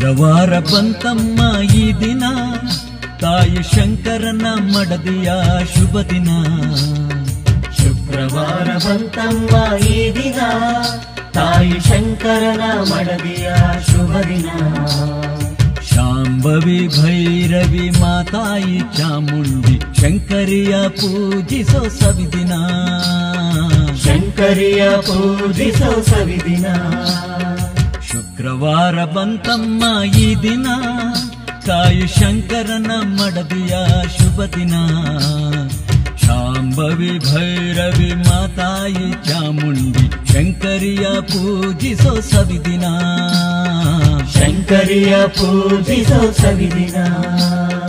ಶುಕ್ರವಾರ ಬಂತಮ್ಮ ಈ ದಿನ, ತಾಯಿ ಶಂಕರನ ಮಡದಿಯ ಶುಭ ದಿನ. ಶುಕ್ರವಾರ ಬಂತಮ್ಮ ಈ ದಿನ, ತಾಯಿ ಶಂಕರನ ಮಡದಿಯ ಶುಭ ದಿನ. ಶಾಂಭವಿ ಭೈರವಿ ಮಾತಾಯಿ ಚಾಮುಂಡಿ ಶಂಕರಿಯ ಪೂಜಿಸೋ ಸವಿದಿನ. ಶಂಕರಿಯ ಪೂಜಿಸೋ ಸವಿದಿನ. ಶುಕ್ರವಾರ ಬಂತಮ್ಮ ಈ ದಿನ, ತಾಯಿ ಶಂಕರನ ಮಡದಿಯ ಶುಭ ದಿನ. ಶಾಂಭವಿ ಭೈರವಿ ಮಾತಾಯಿ ಚಾಮುಂಡಿ ಶಂಕರಿಯ ಪೂಜಿಸೋ ಸವಿದಿನ. ಶಂಕರಿಯ ಪೂಜಿಸೋ ಸವಿದಿನ.